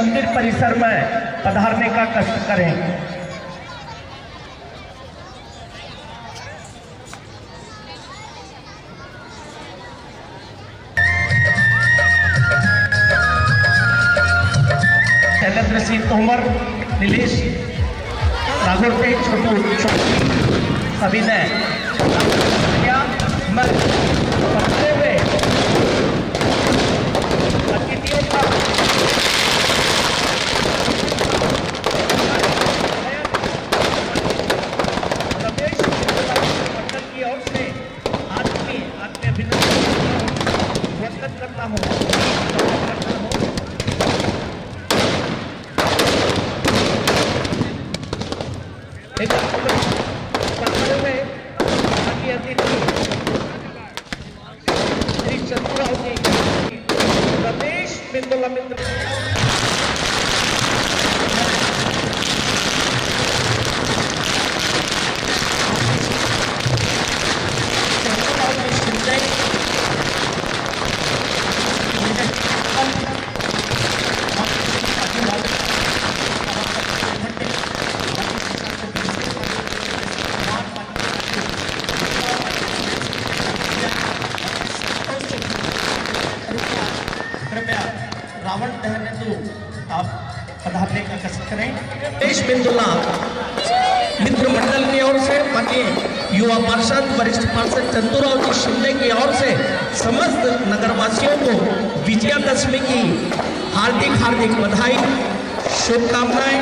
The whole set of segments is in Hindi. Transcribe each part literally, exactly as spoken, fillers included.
मंदिर परिसर में पधारने का कष्ट करें। शैलेंद्र सिंह तोमर, नीलेश राघोटे, छोटू छोटू सभी ने पढ़ते हुए अतिथियों का रमेश मंडल की ओर से आत्मीय आत्मीय अभिनंदन करता हूँ। पढ़ते हुए अतिथि श्री चंद्रराव जी, रमेश बिंदुला मित्र रावण दहन तो आप पधारने का कष्ट करें। देश बिंदुला मित्र मंडल की ओर से माननीय युवा पार्षद वरिष्ठ पार्षद चंदूराव जी शिंदे की ओर से समस्त नगरवासियों को विजयादशमी की हार्दिक हार्दिक बधाई शुभकामनाएं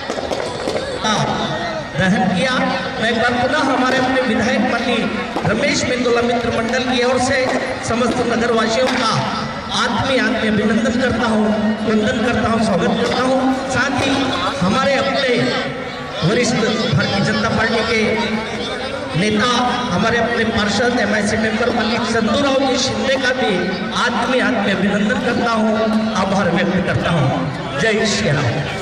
दहन किया। मैं पुनः हमारे अपने विधायक माननीय रमेश बिंदुला मित्र मंडल की ओर से समस्त नगरवासियों का आत्मीय आत्मीय अभिनंदन करता हूँ, वंदन करता हूँ, स्वागत करता हूँ। साथ ही हमारे अपने वरिष्ठ भारतीय जनता पार्टी के नेता, हमारे अपने पार्षद एम आई सी मेंबर माननीय चंदूराव जी शिंदे का भी आत्मीय आत्मीय अभिनंदन करता हूँ, आभार व्यक्त करता हूँ। जय श्री राम।